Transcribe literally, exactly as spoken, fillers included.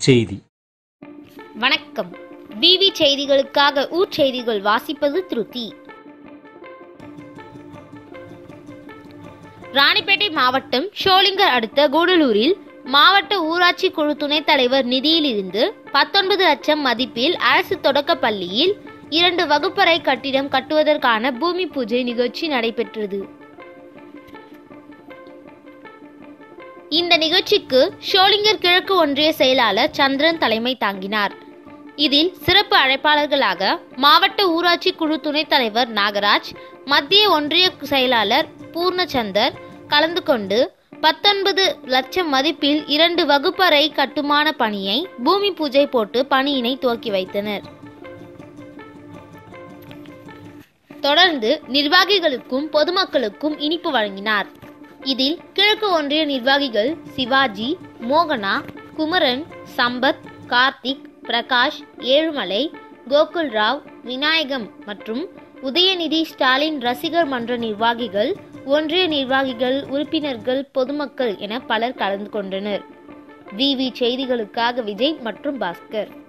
ஊர்செய்தி. வணக்கம். விவி செய்திகளுக்காக ஊர் செய்திகள் வாசிப்பது திருத்தி. ராணிப்பேட்டை மாவட்டம் ஷோலிங்கர் அடுத்த கூடலூரில் மாவட்ட ஊராட்சி குழு துணைத் தலைவர் நிதியிலிருந்து பத்தொன்பது லட்சம் மதிப்பில் அரசு தொடக்க பள்ளியில் இரண்டு வகுப்பறை கட்டிடம் கட்டுவதற்கான பூமி பூஜை நிகழ்ச்சி நடைபெற்றது. இந்த நிகழ்ச்சிக்கு ஷோலிங்கர் கிழக்கு ஒன்றிய செயலாளர் சந்திரன் தலைமை தாங்கினார். இதில் சிறப்பு அழைப்பாளர்களாக மாவட்ட ஊராட்சி குழு துணைத் தலைவர் நாகராஜ், மத்திய ஒன்றிய செயலாளர் பூர்ணச்சந்தர் கலந்து கொண்டு பத்தொன்பது லட்சம் மதிப்பில் இரண்டு வகுப்பறை கட்டுமான பணியை பூமி பூஜை போட்டு பணியினை துவக்கி வைத்தனர். தொடர்ந்து நிர்வாகிகளுக்கும் பொதுமக்களுக்கும் இனிப்பு வழங்கினார். இதில் கிழக்கு ஒன்றிய நிர்வாகிகள் சிவாஜி, மோகனா, குமரன், சம்பத், கார்த்திக், பிரகாஷ், ஏழுமலை, கோகுல்ராவ், விநாயகம் மற்றும் உதயநிதி ஸ்டாலின் ரசிகர் மன்ற நிர்வாகிகள், ஒன்றிய நிர்வாகிகள், உறுப்பினர்கள், பொதுமக்கள் என பலர் கலந்து கொண்டனர். விவி செய்திகளுக்காக விஜய் மற்றும் பாஸ்கர்.